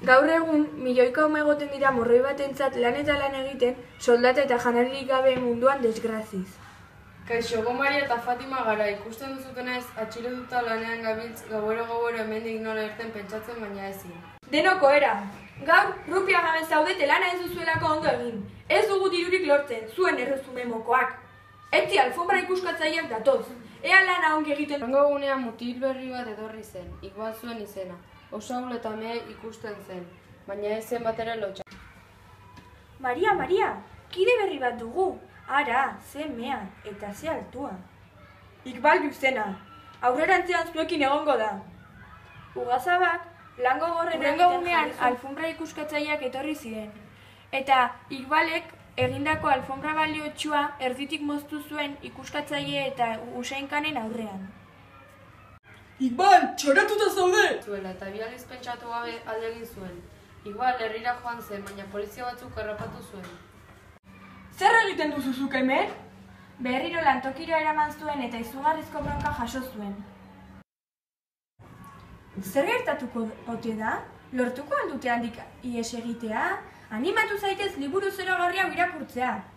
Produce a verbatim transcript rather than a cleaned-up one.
Gaur egun, milioika ume egoten dira morroi batentzat lan eta lan egiten, soldata eta janaririk gabe munduan desgraziz. Kaixo, Maria eta Fatima gara, ikusten duzutenez, atxilotuta lanean gabiltz, gauero-gauero hemendik nola irten pentsatzen baina ezin. Denoko era! Gaur, rupia gabe zaudete lana ez duzuelako ondo egin. Ez dugu dirurik lortzen, zuen errezume mokoak. Etzi alfombra ikuskatzaileak datoz. Ea lana ongi egiten... Hango gunean mutil berri bat etorri zen, igual zuen izena. Osaul eta me ikusten zen, baina ez zen batera lotxa. Maria, Maria, kide berri bat dugu. Ara, ze mea, eta ze altua. Ikbal Luzena, aurrerantzean zuekin egongo da. Ugazabak, lango gorren egiten alfombra ikuskatzaileak etorri ziren. Eta Ikbalek egindako alfombra baliotsua erditik moztu zuen ikuskatzaile eta useinkanen aurrean. Ikbal, txoratuta zaude! Zuela eta bializ pentsatu gabe alde egin zuen. Ikbal herrira joan zen, baina polizia batzuk harrapatu zuen. Zer egiten duzuzuk hemen? Berriro lantokira eraman zuen eta izugarrizko bronka jaso zuen. Zer gertatuko ote da? Lortuko aldute handik ihes egitea? Animatu zaitez liburu zoragarri hau irakurtzea.